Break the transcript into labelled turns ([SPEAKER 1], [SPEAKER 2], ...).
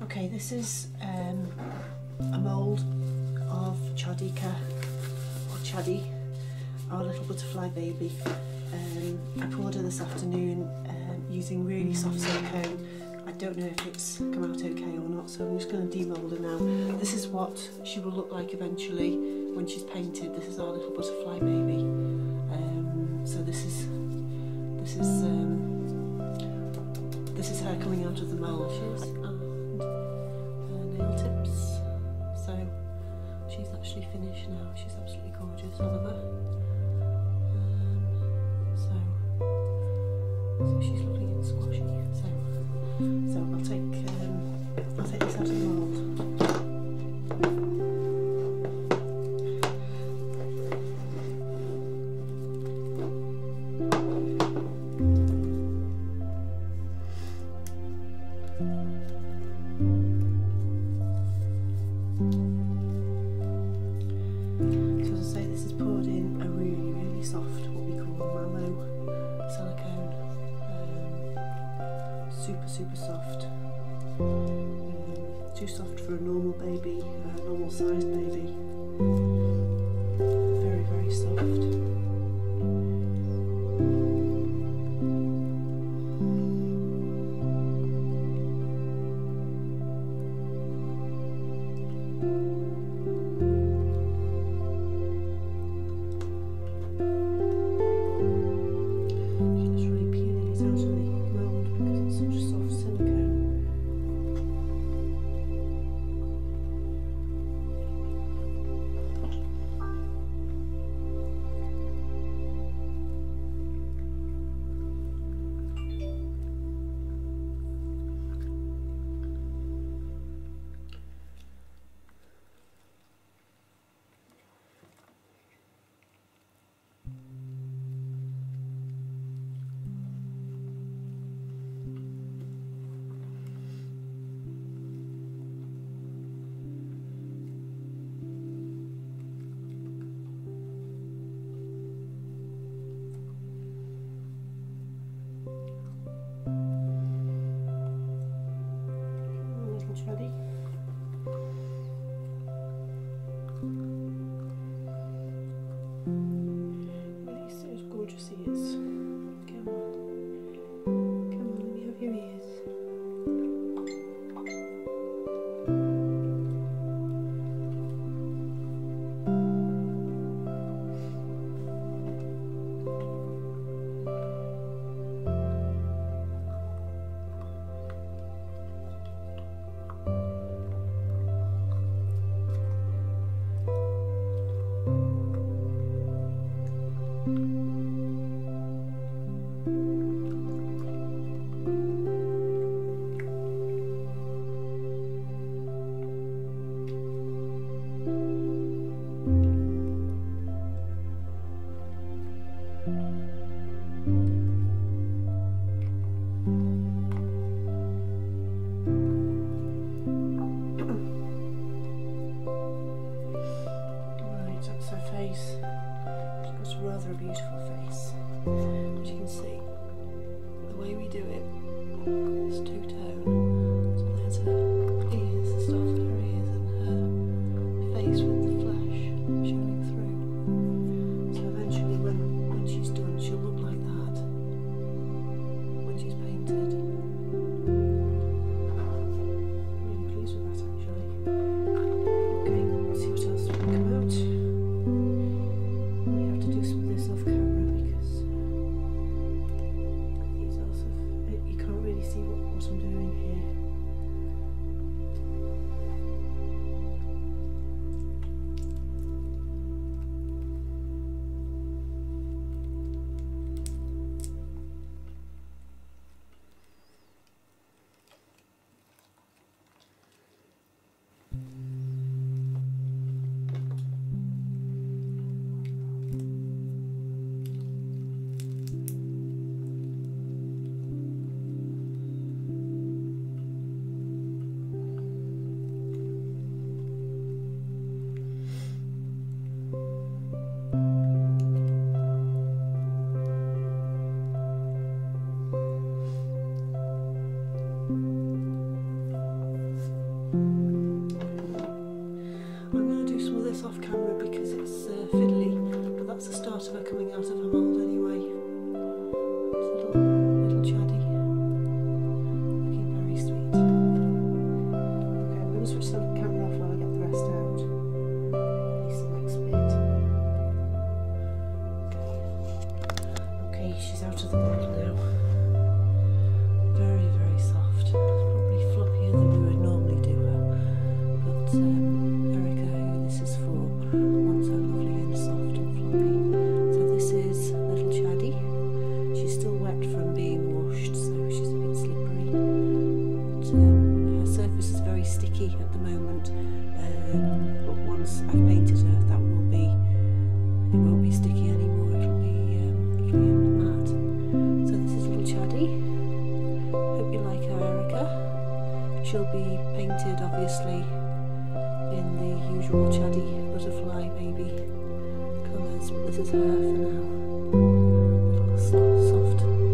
[SPEAKER 1] Okay, this is a mould of ChardikA, or Chaddy, our little butterfly baby. I poured her this afternoon using really soft silicone. I don't know if it's come out okay or not, so I'm just going to demould her now. This is what she will look like eventually when she's painted. This is our little butterfly baby. So this is her coming out of the mould. And her nail tips. So she's actually finished now. She's absolutely gorgeous. I love her. So she's lovely and squashy. So I'll take this out of the mould. So as I say, this is poured in a really soft, what we call mallow silicone. Super soft. Too soft for a normal baby, a normal sized baby. Very soft. Chaddy. He's so gorgeous, he is. Come on, let me have your ears. Face. She's got rather a beautiful face. As you can see, the way we do it is two-tone. So there's her ears, the start of her ears, and her face with the flesh showing through. So eventually, when she's done, she'll look like that when she's painted. I'm really pleased with that, actually. Okay, let's see what else will come out. Do some of this off camera because these are you can't really see what I'm doing. part of her coming out of her mould anyway. It's a little Chaddy. Looking very sweet. Okay, I'm going to switch the camera off while I get the rest out. Release the next bit. Okay, she's out of the mould now. Very, very soft. Probably floppier than we would normally do her. But Erica, who this is for, wants her lovely and soft and floppy. So this is little Chaddy. She's still wet from being washed, so she's a bit slippery. But, her surface is very sticky at the moment. But once I've painted her, it won't be sticky anymore. It'll be lovely and matte. So this is little Chaddy. Hope you like her, Erica. She'll be painted, obviously, in the usual Chaddy butterfly baby colours, but this is her for now. Little soft